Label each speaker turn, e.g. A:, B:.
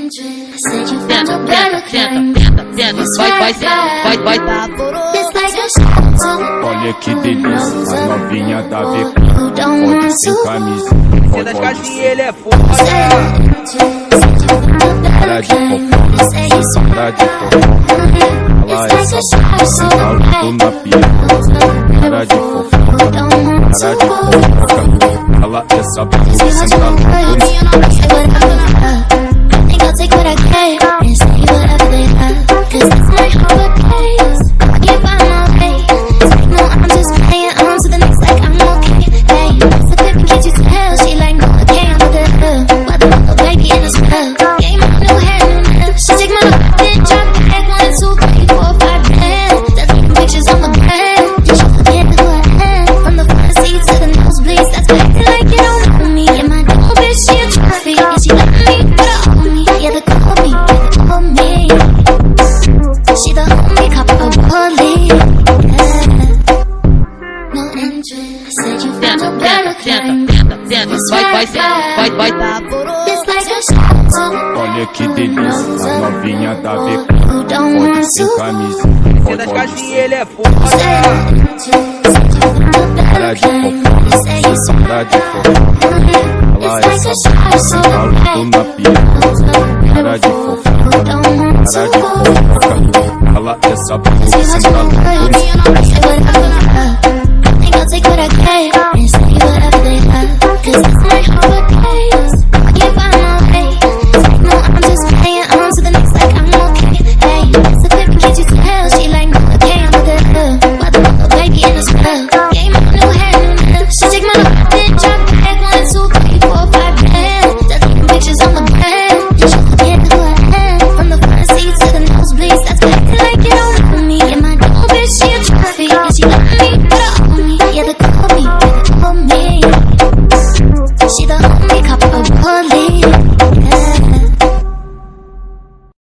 A: Vai dar por
B: Olha que delícia, a novinha da VK, pode sem camisa,
C: Você das caixinhas, ele é foda.
B: para de fofoca, para de fofoca. Ela é saborosa, sentado na piroca. Para de fofoca, para de fofoca. Ela é saborosa, sentado na piroca.
A: Vai dar por
B: Olha que delícia, a novinha da VK, pode sem camisa,
C: Você das caixinhas, ele é foda.
B: para de fofoca, para de fofoca. Ela é saborosa, sentado na piroca. Para de fofoca, para de fofoca. Ela é saborosa, sentado na piroca.